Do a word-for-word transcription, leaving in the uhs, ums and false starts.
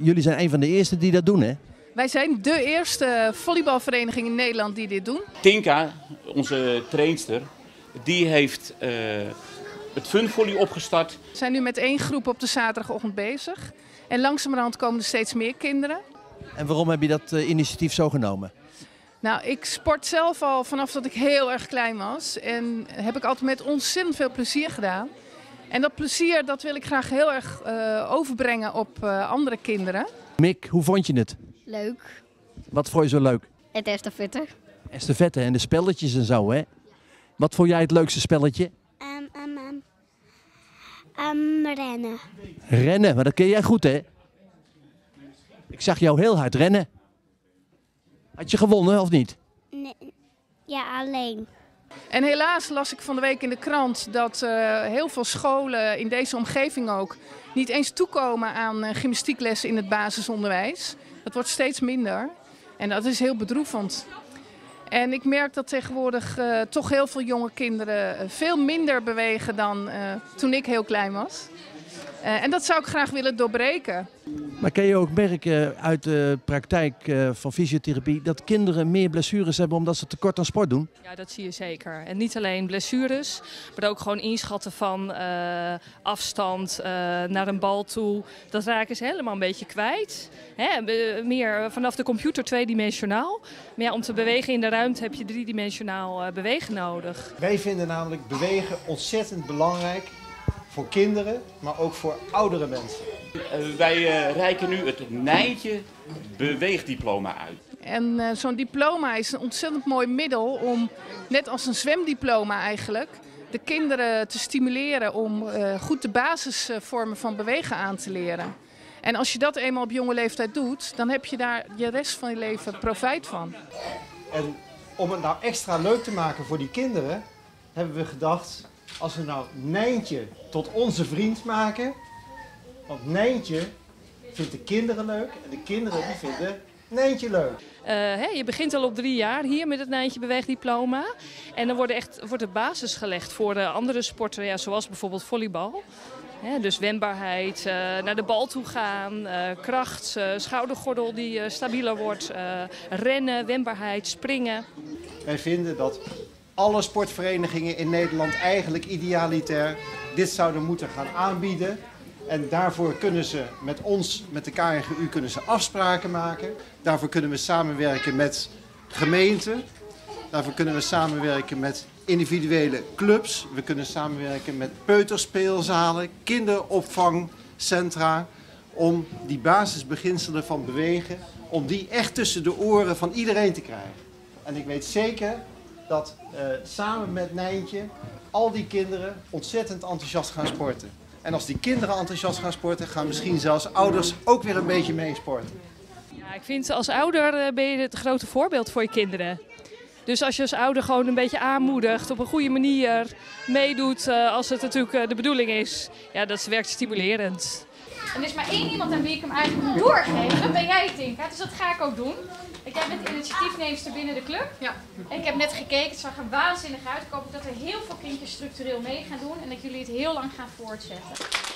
jullie zijn een van de eerste die dat doen, hè? Wij zijn de eerste volleybalvereniging in Nederland die dit doen. Tinka, onze trainster, die heeft uh, het funvolley opgestart. We zijn nu met één groep op de zaterdagochtend bezig. En langzamerhand komen er steeds meer kinderen. En waarom heb je dat uh, initiatief zo genomen? Nou, ik sport zelf al vanaf dat ik heel erg klein was. En heb ik altijd met ontzettend veel plezier gedaan. En dat plezier dat wil ik graag heel erg uh, overbrengen op uh, andere kinderen. Mick, hoe vond je het? Leuk. Wat vond je zo leuk? Het estafette. Estafette en de spelletjes en zo, hè? Wat vond jij het leukste spelletje? Um, um, um. Um, rennen. Rennen, maar dat ken jij goed, hè? Ik zag jou heel hard rennen. Had je gewonnen of niet? Nee, ja, alleen. En helaas las ik van de week in de krant dat uh, heel veel scholen in deze omgeving ook niet eens toekomen aan uh, gymnastieklessen in het basisonderwijs. Dat wordt steeds minder en dat is heel bedroevend. En ik merk dat tegenwoordig uh, toch heel veel jonge kinderen uh, veel minder bewegen dan uh, toen ik heel klein was. Uh, en dat zou ik graag willen doorbreken. Maar kan je ook merken uit de praktijk uh, van fysiotherapie dat kinderen meer blessures hebben omdat ze tekort aan sport doen? Ja, dat zie je zeker. En niet alleen blessures, maar ook gewoon inschatten van uh, afstand uh, naar een bal toe. Dat raken ze helemaal een beetje kwijt. Hè, meer vanaf de computer tweedimensionaal. Maar ja, om te bewegen in de ruimte heb je driedimensionaal uh, bewegen nodig. Wij vinden namelijk bewegen ontzettend belangrijk. Voor kinderen, maar ook voor oudere mensen. Uh, wij uh, reiken nu het Nijntje beweegdiploma uit. En uh, zo'n diploma is een ontzettend mooi middel om, net als een zwemdiploma eigenlijk, de kinderen te stimuleren om uh, goed de basisvormen van bewegen aan te leren. En als je dat eenmaal op jonge leeftijd doet, dan heb je daar je rest van je leven profijt van. En om het nou extra leuk te maken voor die kinderen, hebben we gedacht, als we nou Nijntje tot onze vriend maken, want Nijntje vindt de kinderen leuk en de kinderen die vinden Nijntje leuk. Uh, hè, je begint al op drie jaar hier met het Nijntje beweegdiploma. En dan wordt, echt, wordt de basis gelegd voor uh, andere sporten, ja, zoals bijvoorbeeld volleybal. Hè, dus wendbaarheid, uh, naar de bal toe gaan, uh, kracht, uh, schoudergordel die uh, stabieler wordt, uh, rennen, wendbaarheid, springen. Wij vinden dat alle sportverenigingen in Nederland eigenlijk idealitair dit zouden moeten gaan aanbieden. En daarvoor kunnen ze met ons, met de K N G U, kunnen ze afspraken maken. Daarvoor kunnen we samenwerken met gemeenten. Daarvoor kunnen we samenwerken met individuele clubs. We kunnen samenwerken met peuterspeelzalen, kinderopvangcentra. Om die basisbeginselen van bewegen, om die echt tussen de oren van iedereen te krijgen. En ik weet zeker dat uh, samen met Nijntje al die kinderen ontzettend enthousiast gaan sporten. En als die kinderen enthousiast gaan sporten, gaan misschien zelfs ouders ook weer een beetje meesporten. Ja, ik vind als ouder ben je het grote voorbeeld voor je kinderen. Dus als je als ouder gewoon een beetje aanmoedigt, op een goede manier meedoet, uh, als het natuurlijk uh, de bedoeling is, ja, dat werkt stimulerend. En er is maar één iemand aan wie ik hem eigenlijk moet doorgeven. Dat ben jij, Tinka. Dus dat ga ik ook doen. Ik jij bent initiatiefneemster binnen de club. Ja. En ik heb net gekeken. Het zag er waanzinnig uit. Ik hoop dat er heel veel kindjes structureel mee gaan doen. En dat jullie het heel lang gaan voortzetten.